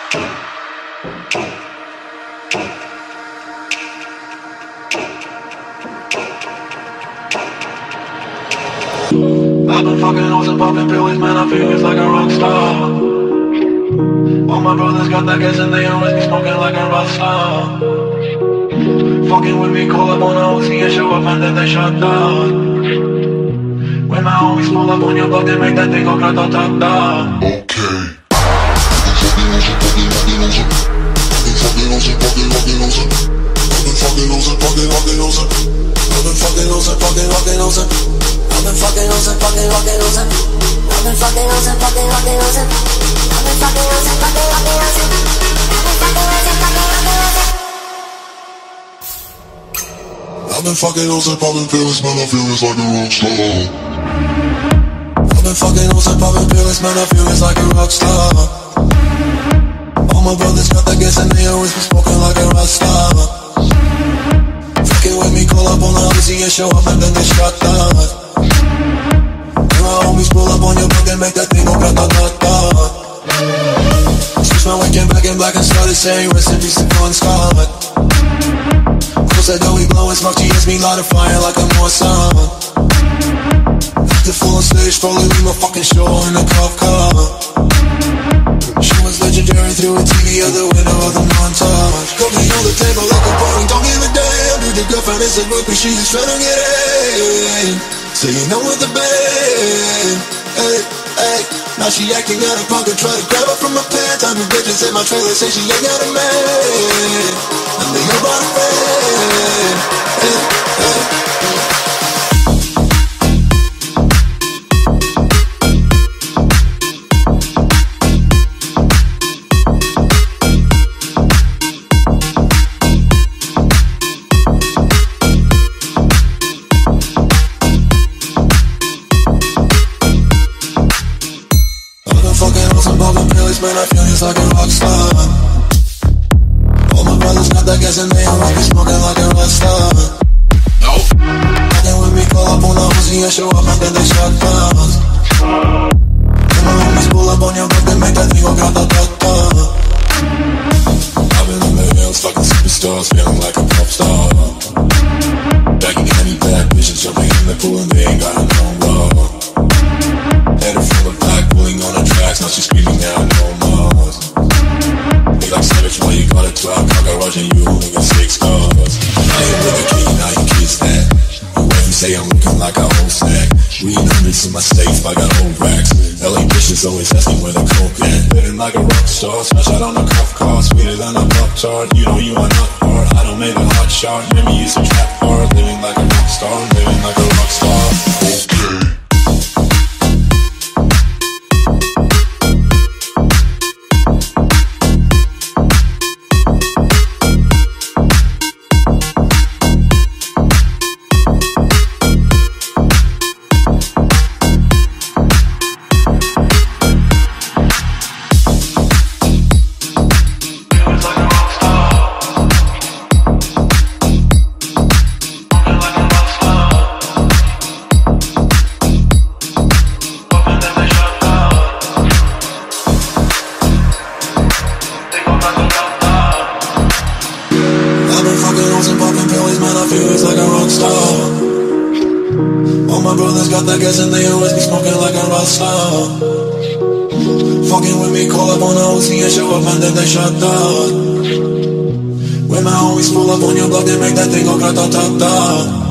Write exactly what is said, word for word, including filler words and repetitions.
I've been fucking hoes and popping pills, man, I feel it's like a rock star. All my brothers got that gas and they always be smoking like a rock star. Fucking with me, call up on a O C and show up and then they shut down. When my homies pull up on your block, they make that thing go grata-ta-ta. Okay. I've been fucking hoes and fucking fucking hoes. I've been fucking hoes and fucking fucking hoes. I've been fucking hoes and fucking fucking hoes. I've been fucking hoes and popping pills, man, I feel it's like a rock star. I've been fucking hoes and popping pills, man, I feel it's like a rock star. All my brothers got that gas and they always be smoking like a rock star. Fucking with me, call up on the O C and show up and then they shut down. My homies pull up on your block and make that thing go grata-ta-ta. Switch my weekend back in black and started saying rest in peace to Bon Scott. Close that door, we blowin' smoke, G S me light a fire like a Mossad. Acted full on stage, probably leave my fucking show in a cop car. She was legendary through a T V out the window of the montage. Cooking on the table like a party, don't give a damn. Dude, the girlfriend is a rookie, she just tryna get in. So you know with the band, hey, hey. Now she acting out of pocket, try to grab her from my pants. I'm the bitches in my trailer, say she ain't got a man. And they about a friend, hey, hey. Man, I feel just like a rock star. All my brothers got that gas and they always be smoking like a rock star. Nope. Fucking with me, call up on the O C and show up and then they shut down. And my homies pull up on your block, they make that thing go grata-ta-ta. I've been in the hills, fucking superstars, feeling like a pop star. Back in any bad bitches jumping in the pool and they ain't got no love. Headed full of black, pulling on the tracks, now she's screaming out no more. They like savage, why you got a twelve, car garage and you only got six cars. I ain't with a key, now you kiss that. You wait say I'm looking like a whole snack. Reading hundreds in my safe, I got old racks. L A bitches always asking where the coke at. Living like a rock star, smash out on a cuff car. Sweeter than a pop tart, you know you are not hard. I don't make a hot shot, maybe use a trap hard. Living like a rock star, living like a rock star. Okay. All my brothers got that gas and they always be smoking like a rock star. Fucking with me, call up on the O C and show up and then they shut down. When my homies pull up on your block, they make that thing go grata-ta-ta.